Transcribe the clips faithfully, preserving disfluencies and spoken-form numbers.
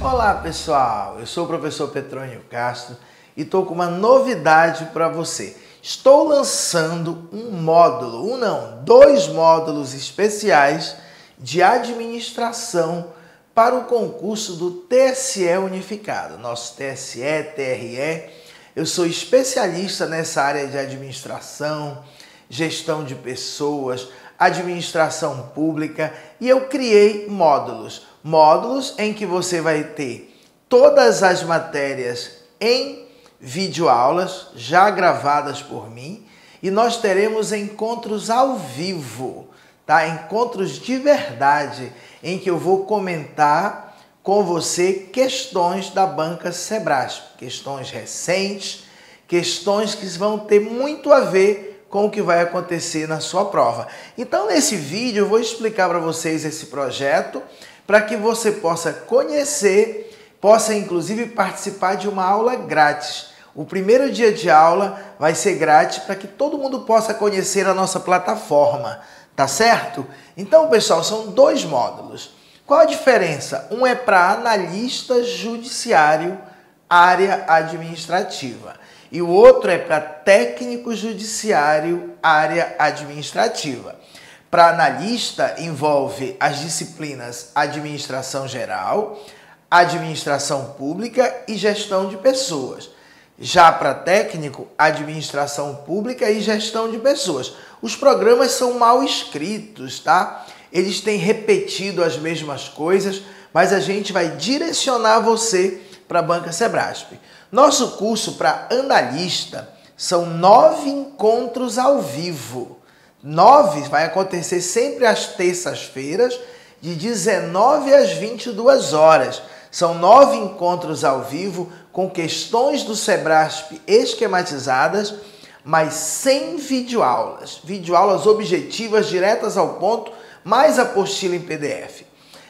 Olá pessoal, eu sou o professor Petrônio Castro e estou com uma novidade para você. Estou lançando um módulo, um não, dois módulos especiais de administração para o concurso do T S E Unificado, nosso T S E, T R E. Eu sou especialista nessa área de administração, gestão de pessoas, administração pública e eu criei módulos. Módulos em que você vai ter todas as matérias em videoaulas já gravadas por mim e nós teremos encontros ao vivo, tá? Encontros de verdade em que eu vou comentar com você questões da banca Sebrasp, questões recentes, questões que vão ter muito a ver com o que vai acontecer na sua prova. Então, nesse vídeo eu vou explicar para vocês esse projeto para que você possa conhecer, possa inclusive participar de uma aula grátis. O primeiro dia de aula vai ser grátis para que todo mundo possa conhecer a nossa plataforma, tá certo? Então, pessoal, são dois módulos. Qual a diferença? Um é para analista judiciário, área administrativa. E o outro é para técnico judiciário, área administrativa. Para analista, envolve as disciplinas administração geral, administração pública e gestão de pessoas. Já para técnico, administração pública e gestão de pessoas. Os programas são mal escritos, tá? Eles têm repetido as mesmas coisas, mas a gente vai direcionar você para a banca Sebrasp. Nosso curso para analista são nove encontros ao vivo. Nove vai acontecer sempre às terças-feiras, de dezenove às vinte e duas horas. São nove encontros ao vivo com questões do Sebrasp esquematizadas, mais cem videoaulas. Videoaulas objetivas, diretas ao ponto, mais apostila em P D F.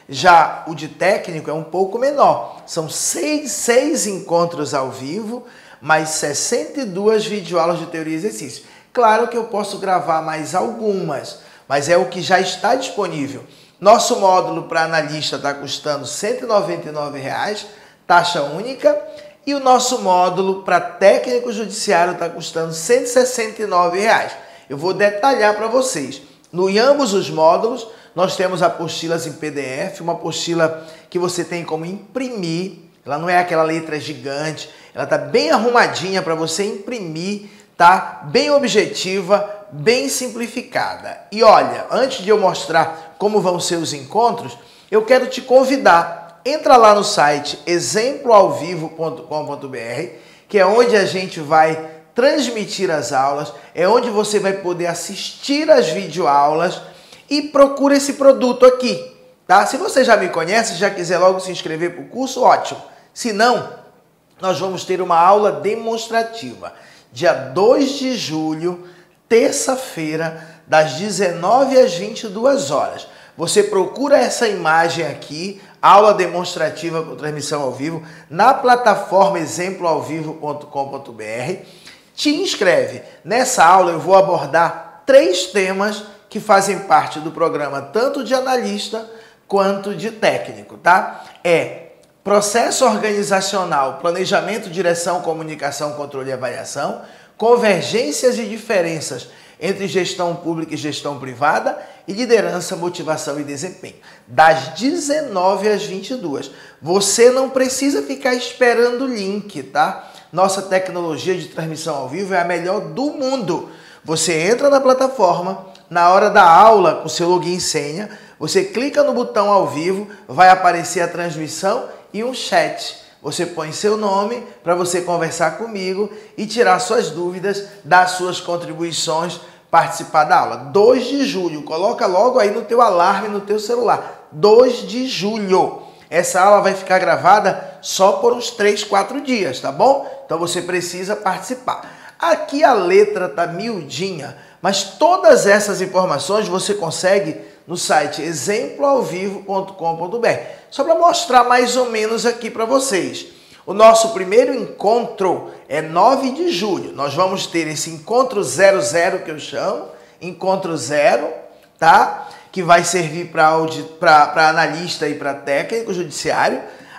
Já o de técnico é um pouco menor. São seis, seis encontros ao vivo, mais sessenta e duas videoaulas de teoria e exercício. Claro que eu posso gravar mais algumas, mas é o que já está disponível. Nosso módulo para analista está custando cento e noventa e nove reais, taxa única, e o nosso módulo para técnico judiciário está custando cento e sessenta e nove reais. Eu vou detalhar para vocês. No, em ambos os módulos, nós temos apostilas em P D F, uma apostila que você tem como imprimir. Ela não é aquela letra gigante, ela está bem arrumadinha para você imprimir, tá? Bem objetiva, bem simplificada. E olha, antes de eu mostrar como vão ser os encontros, eu quero te convidar. Entra lá no site exemplo ao vivo ponto com ponto br, que é onde a gente vai transmitir as aulas, é onde você vai poder assistir as videoaulas e procura esse produto aqui, tá? Se você já me conhece, já quiser logo se inscrever para o curso, ótimo. Se não, nós vamos ter uma aula demonstrativa, dia dois de julho, terça-feira, das dezenove às vinte e duas horas. Você procura essa imagem aqui, aula demonstrativa com transmissão ao vivo, na plataforma exemplo ao vivo ponto com ponto br. Te inscreve. Nessa aula eu vou abordar três temas que fazem parte do programa tanto de analista quanto de técnico, tá? É processo organizacional, planejamento, direção, comunicação, controle e avaliação, convergências e diferenças entre gestão pública e gestão privada e liderança, motivação e desempenho. Das dezenove às vinte e duas. Você não precisa ficar esperando o link, tá? Nossa tecnologia de transmissão ao vivo é a melhor do mundo. Você entra na plataforma, na hora da aula, com seu login e senha, você clica no botão ao vivo, vai aparecer a transmissão e um chat. Você põe seu nome para você conversar comigo e tirar suas dúvidas, dar suas contribuições, participar da aula. dois de julho, coloca logo aí no teu alarme no teu celular. dois de julho. Essa aula vai ficar gravada só por uns três, quatro dias, tá bom? Então você precisa participar. Aqui a letra tá miudinha, mas todas essas informações você consegue no site exemplo ao vivo ponto com ponto br. Só para mostrar mais ou menos aqui para vocês. O nosso primeiro encontro é nove de julho. Nós vamos ter esse encontro zero zero que eu chamo, encontro zero, tá? Que vai servir para analista e para técnico judiciário.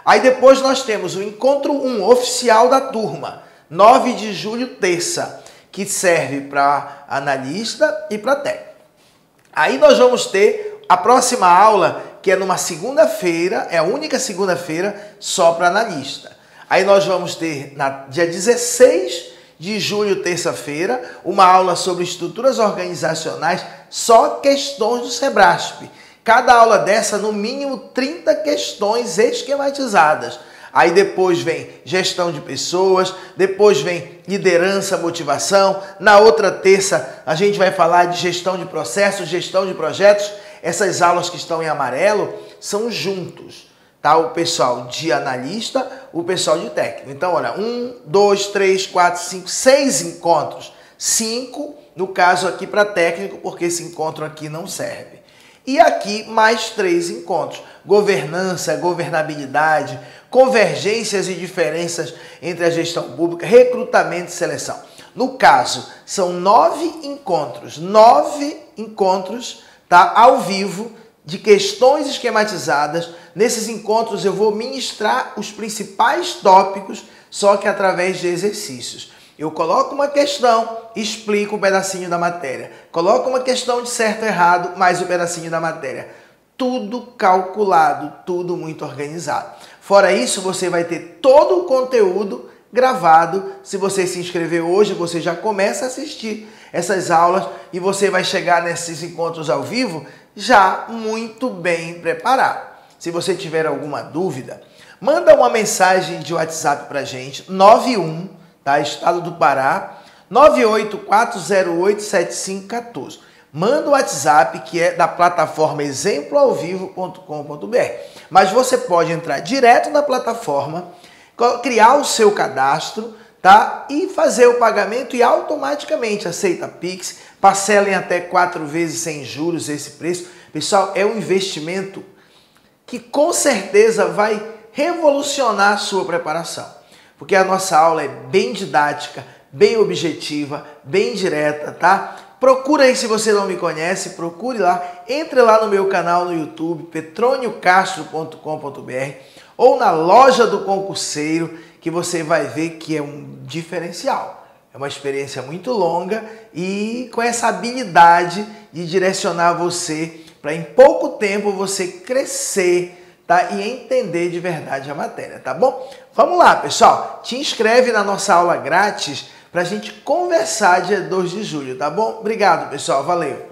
Aí depois nós temos o encontro um oficial da turma, nove de julho, terça, que serve para analista e para técnico. Aí nós vamos ter a próxima aula, que é numa segunda-feira, é a única segunda-feira só para analista. Aí nós vamos ter, na dia dezesseis de julho, terça-feira, uma aula sobre estruturas organizacionais, só questões do Sebrasp. Cada aula dessa, no mínimo trinta questões esquematizadas. Aí depois vem gestão de pessoas, depois vem liderança, motivação. Na outra terça, a gente vai falar de gestão de processos, gestão de projetos. Essas aulas que estão em amarelo são juntos, tá? O pessoal de analista, o pessoal de técnico. Então, olha, um, dois, três, quatro, cinco, seis encontros. Cinco, no caso aqui para técnico, porque esse encontro aqui não serve. E aqui mais três encontros. Governança, governabilidade, convergências e diferenças entre a gestão pública, recrutamento e seleção. No caso, são nove encontros, nove encontros, tá, ao vivo, de questões esquematizadas. Nesses encontros eu vou ministrar os principais tópicos, só que através de exercícios. Eu coloco uma questão, explico um pedacinho da matéria. Coloco uma questão de certo ou errado, mais um pedacinho da matéria. Tudo calculado, tudo muito organizado. Fora isso, você vai ter todo o conteúdo gravado. Se você se inscrever hoje, você já começa a assistir essas aulas e você vai chegar nesses encontros ao vivo já muito bem preparado. Se você tiver alguma dúvida, manda uma mensagem de WhatsApp para a gente, nove um, tá? Estado do Pará, nove oito quatro zero oito sete cinco um quatro. Manda o WhatsApp, que é da plataforma exemplo ao vivo ponto com ponto br. Mas você pode entrar direto na plataforma, criar o seu cadastro, tá? E fazer o pagamento e automaticamente aceita Pix, parcela em até quatro vezes sem juros esse preço. Pessoal, é um investimento que com certeza vai revolucionar a sua preparação. Porque a nossa aula é bem didática, bem objetiva, bem direta, tá? Procura aí, se você não me conhece, procure lá, entre lá no meu canal no YouTube, petrônio castro ponto com ponto br, ou na loja do concurseiro, que você vai ver que é um diferencial. É uma experiência muito longa e com essa habilidade de direcionar você para em pouco tempo você crescer, tá? E entender de verdade a matéria, tá bom? Vamos lá, pessoal. Te inscreve na nossa aula grátis para a gente conversar dia dois de julho, tá bom? Obrigado, pessoal. Valeu!